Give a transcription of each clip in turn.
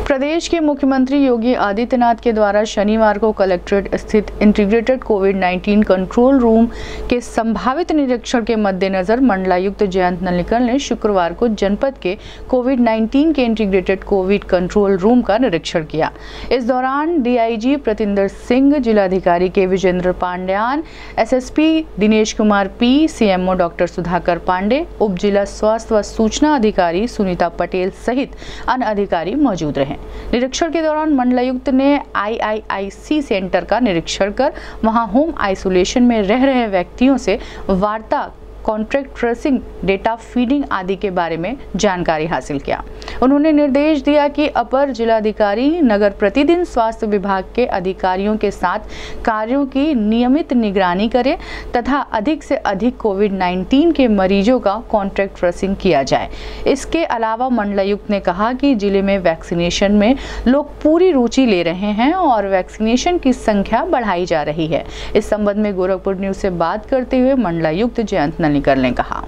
प्रदेश के मुख्यमंत्री योगी आदित्यनाथ के द्वारा शनिवार को कलेक्ट्रेट स्थित इंटीग्रेटेड कोविड-19 कंट्रोल रूम के संभावित निरीक्षण के मद्देनजर मंडलायुक्त जयंत नलिकल ने शुक्रवार को जनपद के कोविड-19 के इंटीग्रेटेड कोविड कंट्रोल रूम का निरीक्षण किया। इस दौरान डीआईजी प्रतिंदर सिंह, जिलाधिकारी K Vijendra Pandian, SSP Dinesh Kumar P, CMO doctor Sudhakar Pandey, उप जिला स्वास्थ्य व सूचना अधिकारी सुनीता पटेल सहित अन्य अधिकारी मौजूद रहे। निरीक्षण के दौरान मंडलायुक्त ने IIIC सेंटर का निरीक्षण कर वहां होम आइसोलेशन में रह रहे व्यक्तियों से वार्ता, कॉन्ट्रैक्ट ट्रेसिंग, डेटा फीडिंग आदि के बारे में जानकारी हासिल किया। उन्होंने निर्देश दिया कि अपर जिलाधिकारी नगर प्रतिदिन स्वास्थ्य विभाग के अधिकारियों के साथ कार्यों की नियमित निगरानी करें तथा अधिक से अधिक कोविड-19 के मरीजों का कॉन्ट्रैक्ट ट्रेसिंग किया जाए। इसके अलावा मंडलायुक्त ने कहा कि जिले में वैक्सीनेशन में लोग पूरी रुचि ले रहे हैं और वैक्सीनेशन की संख्या बढ़ाई जा रही है। इस संबंध में गोरखपुर न्यूज से बात करते हुए मंडलायुक्त जयंत नलिकल ने कहा।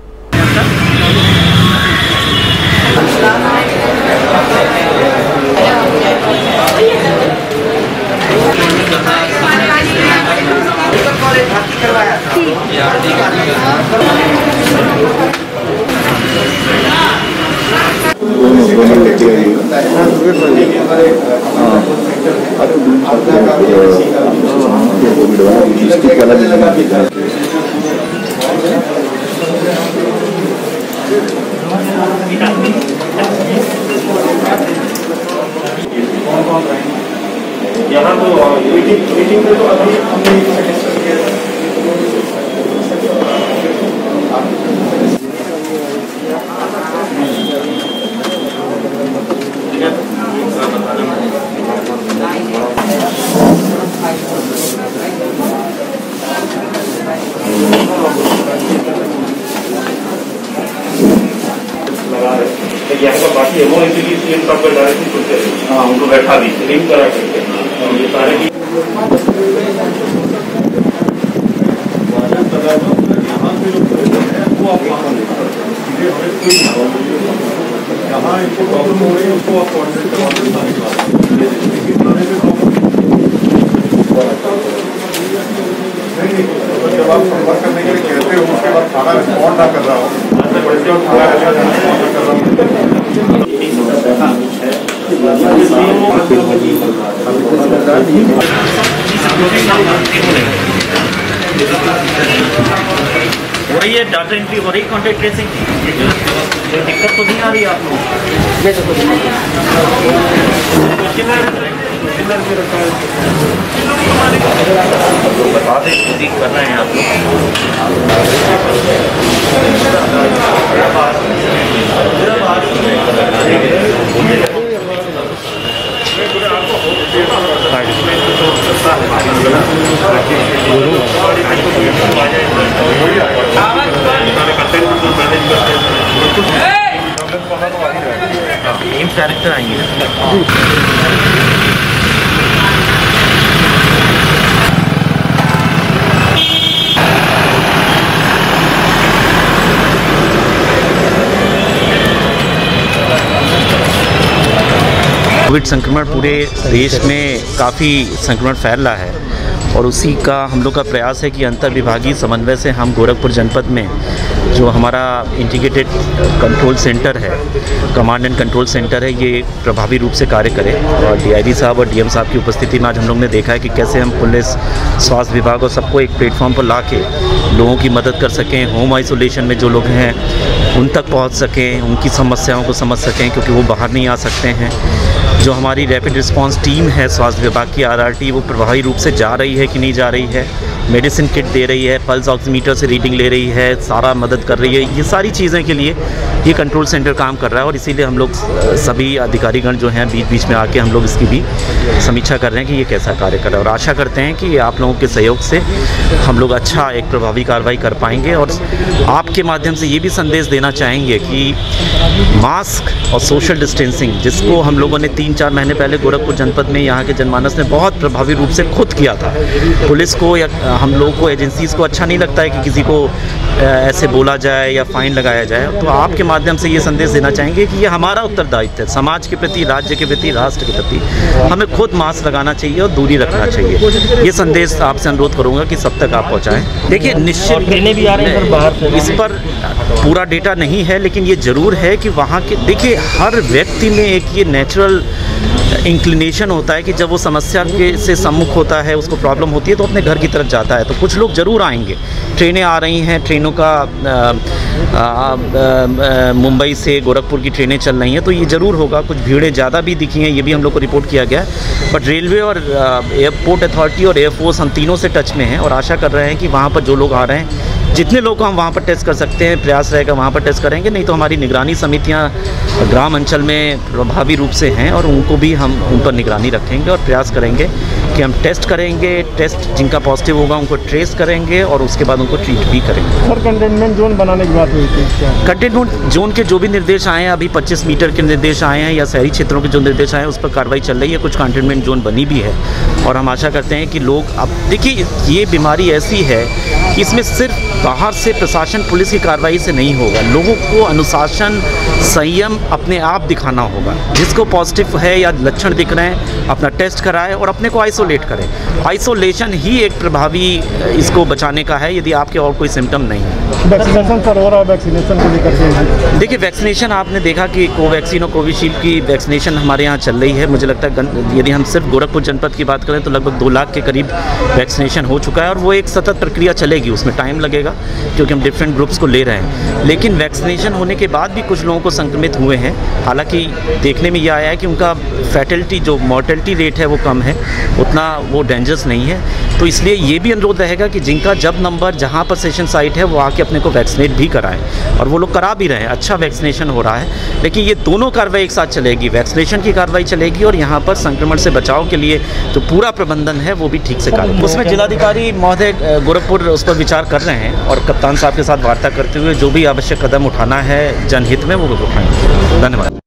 यहाँ तो मीटिंग में तो अभी हमने यहाँ का बाकी उनको बैठा दी लिंक करा करके ये सारे यहाँ इनको प्रॉब्लम हो रही है, उसको आप कॉन्टेक्ट जब आप संपर्क करने के लिए कहते हो उसके बाद थाना रिस्पॉन्ड ना कर रहा हो हो रही है, डाटा एंट्री हो रही, कॉन्टैक्ट ट्रेसिंग की दिक्कत तो नहीं आ रही आप लोग? बता दें खुद ही कर रहे हैं आप लोग। कैरेक्टर आएंगे। कोविड संक्रमण पूरे देश में काफ़ी संक्रमण फैल रहा है और उसी का हम लोग का प्रयास है कि अंतर्विभागीय समन्वय से हम गोरखपुर जनपद में जो हमारा इंटीग्रेटेड कंट्रोल सेंटर है, कमांड एंड कंट्रोल सेंटर है, ये प्रभावी रूप से कार्य करें। और डीआईजी साहब और डीएम साहब की उपस्थिति में आज हम लोग ने देखा है कि कैसे हम पुलिस, स्वास्थ्य विभाग और सबको एक प्लेटफॉर्म पर ला के लोगों की मदद कर सकें, होम आइसोलेशन में जो लोग हैं उन तक पहुँच सकें, उनकी समस्याओं को समझ सकें क्योंकि वो बाहर नहीं आ सकते हैं। जो हमारी रैपिड रिस्पांस टीम है स्वास्थ्य विभाग की RRT, वो प्रभावी रूप से जा रही है कि नहीं जा रही है, मेडिसिन किट दे रही है, पल्स ऑक्सीमीटर से रीडिंग ले रही है, सारा मदद कर रही है। ये सारी चीज़ें के लिए ये कंट्रोल सेंटर काम कर रहा है और इसीलिए हम लोग सभी अधिकारीगण जो हैं बीच बीच में आके हम लोग इसकी भी समीक्षा कर रहे हैं कि ये कैसा कार्य कर रहा है और आशा करते हैं कि आप लोगों के सहयोग से हम लोग अच्छा एक प्रभावी कार्रवाई कर पाएंगे। और आपके माध्यम से ये भी संदेश देना चाहेंगे कि मास्क और सोशल डिस्टेंसिंग, जिसको हम लोगों ने 3-4 महीने पहले गोरखपुर जनपद में यहाँ के जनमानस ने बहुत प्रभावी रूप से खुद किया था, पुलिस को या हम लोगों को एजेंसीज़ को अच्छा नहीं लगता है कि किसी को ऐसे बोला जाए या फ़ाइन लगाया जाए। तो आपके माध्यम से ये संदेश देना चाहेंगे कि ये हमारा उत्तरदायित्व है, समाज के प्रति, राज्य के प्रति, राष्ट्र के प्रति हमें खुद मास्क लगाना चाहिए और दूरी रखना चाहिए। ये संदेश आपसे अनुरोध करूँगा कि सब तक आप पहुँचाएँ। देखिए, निश्चित ट्रेनें भी आ रही हैं बाहर से, इस पर पूरा डेटा नहीं है, लेकिन ये ज़रूर है कि वहाँ के, देखिए, हर व्यक्ति में एक ये नेचुरल इंक्लिनेशन होता है कि जब वो समस्या के से सम्मुख होता है, उसको प्रॉब्लम होती है, तो अपने घर की तरफ जाता है। तो कुछ लोग ज़रूर आएंगे। ट्रेनें आ रही हैं, ट्रेनों का मुंबई से गोरखपुर की ट्रेनें चल रही हैं, तो ये ज़रूर होगा। कुछ भीड़ें ज़्यादा भी दिखी हैं, ये भी हम लोग को रिपोर्ट किया गया है। बट रेलवे और एयरपोर्ट अथॉरिटी और एयरफोर्स, हम तीनों से टच में हैं और आशा कर रहे हैं कि वहाँ पर जो लोग आ रहे हैं, जितने लोग को हम वहाँ पर टेस्ट कर सकते हैं, प्रयास रहेगा वहाँ पर टेस्ट करेंगे। नहीं तो हमारी निगरानी समितियाँ ग्राम अंचल में प्रभावी रूप से हैं और उनको भी हम उन पर निगरानी रखेंगे और प्रयास करेंगे कि हम टेस्ट करेंगे। टेस्ट जिनका पॉजिटिव होगा उनको ट्रेस करेंगे और उसके बाद उनको ट्रीट भी करेंगे। सर, कंटेनमेंट जोन बनाने की बात हुई थी। कंटेनमेंट जोन के जो भी निर्देश आए हैं, अभी 25 मीटर के निर्देश आए हैं या शहरी क्षेत्रों के जो निर्देश आए हैं, उस पर कार्रवाई चल रही है। कुछ कंटेनमेंट जोन बनी भी है और हम आशा करते हैं कि लोग, अब देखिए, ये बीमारी ऐसी है कि इसमें सिर्फ बाहर से प्रशासन, पुलिस की कार्रवाई से नहीं होगा। लोगों को अनुशासन, संयम अपने आप दिखाना होगा। जिसको पॉजिटिव है या लक्षण दिख रहे हैं, अपना टेस्ट कराए और अपने को आइसोलेट करें। आइसोलेशन ही एक प्रभावी इसको बचाने का है, यदि आपके और कोई सिम्टम नहीं है। वैक्सीनेशन सर हो रहा है, वैक्सीनेशन को लेकर के देखिए, वैक्सीनेशन आपने देखा कि कोवैक्सीन और कोविशील्ड की वैक्सीनेशन हमारे यहाँ चल रही है। मुझे लगता है यदि हम सिर्फ गोरखपुर जनपद की बात करें तो लगभग 2 लाख के करीब वैक्सीनेशन हो चुका है और वो एक सतत प्रक्रिया चलेगी। उसमें टाइम लगेगा क्योंकि हम डिफरेंट ग्रुप्स को ले रहे हैं। लेकिन वैक्सीनेशन होने के बाद भी कुछ लोगों को संक्रमित हुए हैं। हालांकि देखने में यह आया है कि उनका फैटलिटी, जो मॉर्टेलिटी रेट है, वो कम है, उतना वो डेंजरस नहीं है। तो इसलिए ये भी अनुरोध रहेगा कि जिनका जब नंबर जहाँ पर सेशन साइट है, वो आके अपने को वैक्सीनेट भी कराएं और वो लोग करा भी रहे हैं। अच्छा वैक्सीनेशन हो रहा है। लेकिन ये दोनों कार्रवाई एक साथ चलेगी, वैक्सीनेशन की कार्रवाई चलेगी और यहाँ पर संक्रमण से बचाव के लिए जो पूरा प्रबंधन है वो भी ठीक से कार्य। उसमें जिलाधिकारी महोदय गोरखपुर उस पर विचार कर रहे हैं और कप्तान साहब के साथ वार्ता करते हुए जो भी आवश्यक कदम उठाना है जनहित में, वो उठाएंगे। धन्यवाद।